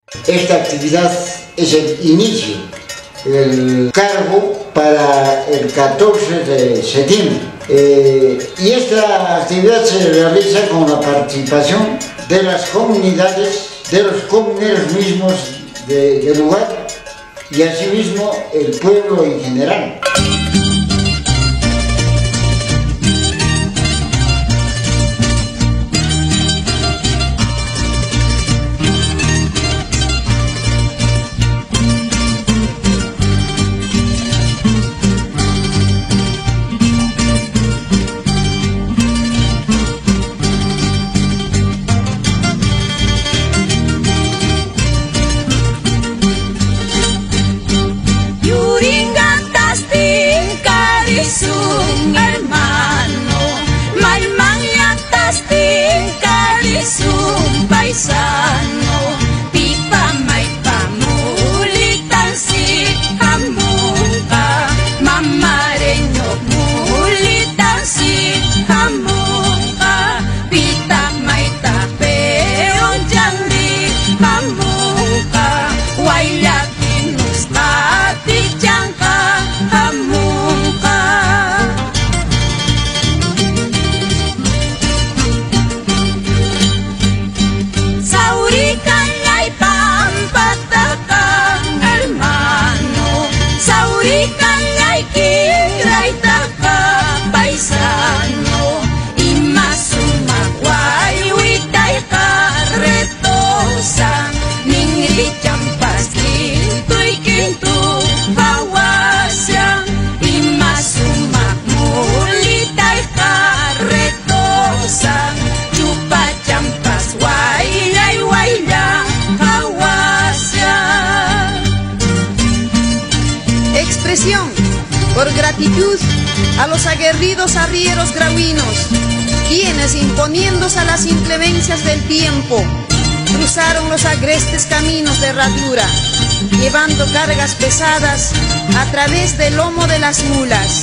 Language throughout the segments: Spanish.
Esta actividad es el inicio, el cargo para el 14 de septiembre. Y esta actividad se realiza con la participación de las comunidades, de los comuneros mismos del lugar y asimismo el pueblo en general. Por gratitud a los aguerridos arrieros grauinos, quienes imponiéndose a las inclemencias del tiempo, cruzaron los agrestes caminos de herradura, llevando cargas pesadas a través del lomo de las mulas.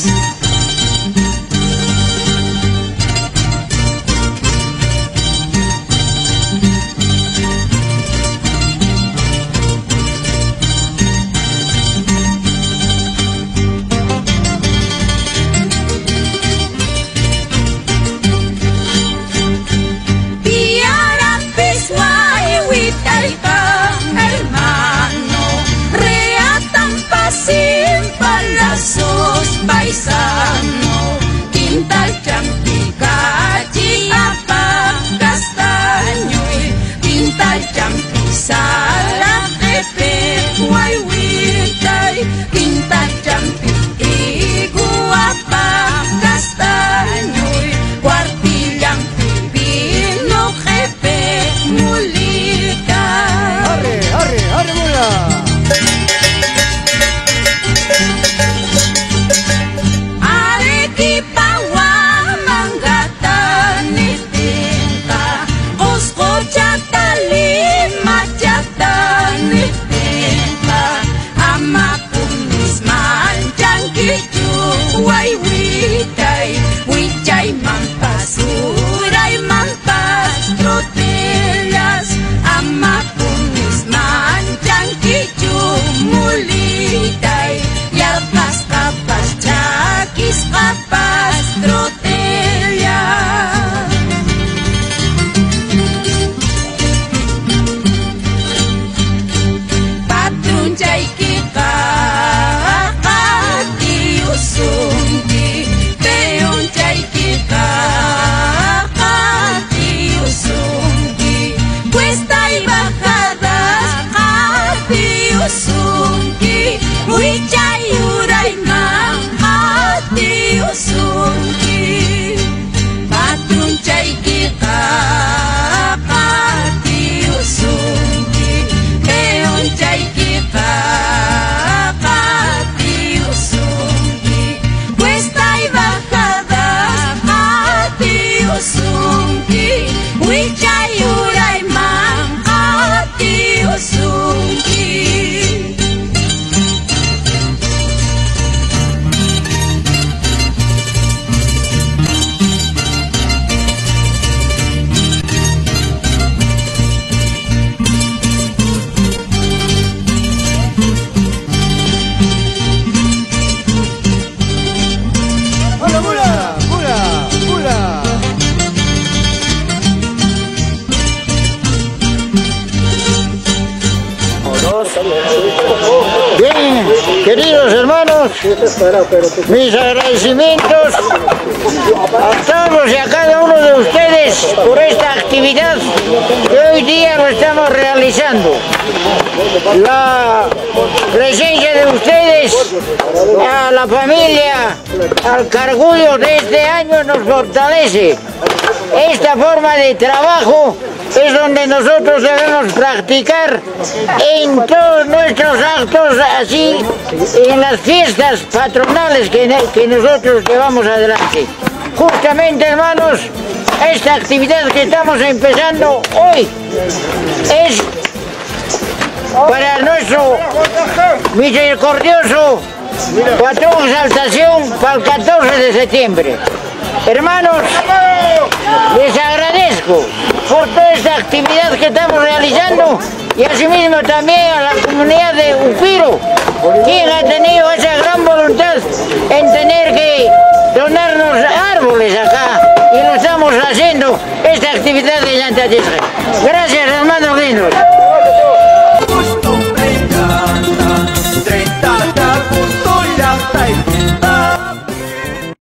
Paisano, Quintal Champicachi, apa castaño, Quintal Champisala, Jefe, Guayhuitay, Quintal Champi, apa castaño, Cuartillan Pibino, Jefe, Mulita. ¡Arre, arre, arre, mula! Sunki, Wijayuray Mahati Usunki. mis agradecimientos a todos y a cada uno de ustedes por esta actividad que hoy día lo estamos realizando. La presencia de ustedes, a la familia, al Cargullo de este año nos fortalece. Esta forma de trabajo es donde nosotros debemos practicar en todos nuestros actos, así en las fiestas patronales que nosotros llevamos adelante. Justamente, hermanos, esta actividad que estamos empezando hoy es para nuestro misericordioso patrón Exaltación para el 14 de septiembre. Hermanos, les agradezco por toda esta actividad que estamos realizando y asimismo también a la comunidad de Upiro, quien ha tenido esa gran voluntad en tener que donarnos árboles acá y lo estamos haciendo esta actividad de Santa Teresa. Gracias, hermanos lindos.